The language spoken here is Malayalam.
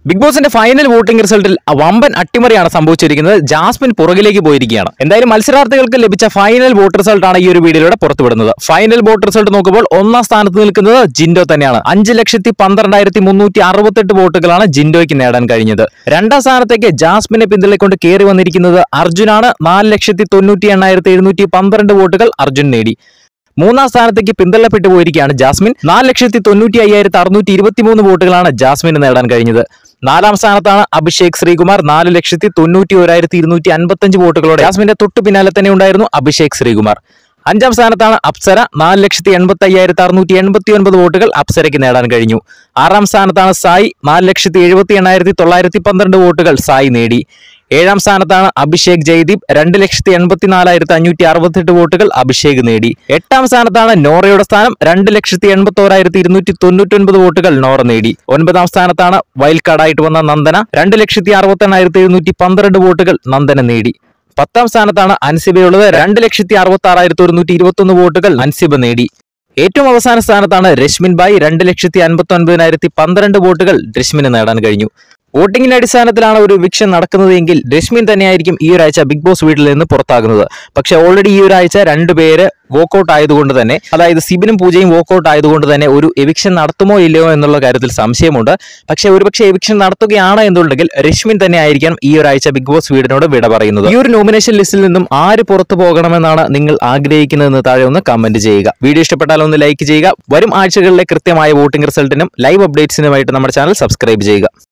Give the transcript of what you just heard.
ബിഗ് ബോസിന്റെ ഫൈനൽ വോട്ടിംഗ് റിസൾട്ടിൽ വമ്പൻ അട്ടിമറിയാണ് സംഭവിച്ചിരിക്കുന്നത്. ജാസ്മിൻ പുറകിലേക്ക് പോയിരിക്കുകയാണ്. എന്തായാലും മത്സരാർത്ഥികൾക്ക് ലഭിച്ച ഫൈനൽ വോട്ട് റിസൾട്ടാണ് ഈ ഒരു വീഡിയോയിലൂടെ പുറത്തുവിടുന്നത്. ഫൈനൽ വോട്ട് റിസൾട്ട് നോക്കുമ്പോൾ ഒന്നാം സ്ഥാനത്ത് നിൽക്കുന്നത് ജിൻഡോ തന്നെയാണ്. 5,12,368 വോട്ടുകളാണ് ജിൻഡോയ്ക്ക് നേടാൻ കഴിഞ്ഞത്. രണ്ടാം സ്ഥാനത്തേക്ക് ജാസ്മിനെ പിന്തള്ളിക്കൊണ്ട് കയറി വന്നിരിക്കുന്നത് അർജുനാണ്. 4,98,712 വോട്ടുകൾ അർജുൻ നേടി. മൂന്നാം സ്ഥാനത്തേക്ക് പിന്തള്ളപ്പെട്ടു പോയിരിക്കുകയാണ് ജാസ്മിൻ. 4,95,623 വോട്ടുകളാണ് ജാസ്മിന് നേടാൻ കഴിഞ്ഞത്. നാലാം സ്ഥാനത്താണ് അഭിഷേക് ശ്രീകുമാർ. 4,91,255 വോട്ടുകളോടെ ജാസ്മിന്റെ തൊട്ടു പിന്നാലെ തന്നെ ഉണ്ടായിരുന്നു അഭിഷേക് ശ്രീകുമാർ. അഞ്ചാം സ്ഥാനത്താണ് അപ്സര. 4,85,689 വോട്ടുകൾ അപ്സരയ്ക്ക് നേടാൻ കഴിഞ്ഞു. ആറാം സ്ഥാനത്താണ് സായി. 4,78,912 വോട്ടുകൾ സായി നേടി. ഏഴാം സ്ഥാനത്താണ് അഭിഷേക് ജയ്ദീപ്. 2,84,568 വോട്ടുകൾ അഭിഷേക് നേടി. എട്ടാം സ്ഥാനത്താണ് നോറയുടെ സ്ഥാനം. 2,81,299 വോട്ടുകൾ നോറ നേടി. ഒൻപതാം സ്ഥാനത്താണ് വൈൽഡ് കാർഡായിട്ട് വന്ന നന്ദന. 2,68,712 വോട്ടുകൾ നന്ദന നേടി. പത്താം സ്ഥാനത്താണ് അൻസിബയുള്ളത്. 2,66,121 വോട്ടുകൾ അൻസിബ നേടി. ഏറ്റവും അവസാന സ്ഥാനത്താണ് രശ്മിൻ ബായ്. 2,59,012 വോട്ടുകൾ രശ്മിന് നേടാൻ കഴിഞ്ഞു. വോട്ടിംഗിന്റെ അടിസ്ഥാനത്തിലാണ് ഒരു എവിക്ഷൻ നടക്കുന്നത് എങ്കിൽ രശ്മിൻ തന്നെയായിരിക്കും ഈ ഒരാഴ്ച ബിഗ് ബോസ് വീട്ടിൽ നിന്ന് പുറത്താകുന്നത്. പക്ഷെ ഓൾറെഡി ഈ ഒരാഴ്ച രണ്ടുപേര് വോക്കൌട്ട് ആയതുകൊണ്ട് തന്നെ, അതായത് സിബിനും പൂജയും വോക്കൌട്ട് ആയതുകൊണ്ട് തന്നെ ഒരു എവിക്ഷൻ നടത്തുമോ ഇല്ലയോ എന്നുള്ള കാര്യത്തിൽ സംശയമുണ്ട്. പക്ഷെ ഒരുപക്ഷെ എവിക്ഷൻ നടത്തുകയാണ് എന്നുണ്ടെങ്കിൽ രശ്മിൻ തന്നെ ആയിരിക്കണം ഈ ഒരാഴ്ച ബിഗ് ബോസ് വീടിനോട് വിട പറയുന്നത്. ഈ ഒരു നോമിനേഷൻ ലിസ്റ്റിൽ നിന്നും ആര് പുറത്തു പോകണമെന്നാണ് നിങ്ങൾ ആഗ്രഹിക്കുന്നതെന്ന് താഴെ ഒന്ന് കമന്റ് ചെയ്യുക. വീഡിയോ ഇഷ്ടപ്പെട്ടാൽ ഒന്ന് ലൈക്ക് ചെയ്യുക. വരും ആഴ്ചകളിലെ കൃത്യമായ വോട്ടിംഗ് റിസൾട്ടിനും ലൈവ് അപ്ഡേറ്റ്സിനുമായിട്ട് നമ്മുടെ ചാനൽ സബ്സ്ക്രൈബ് ചെയ്യുക.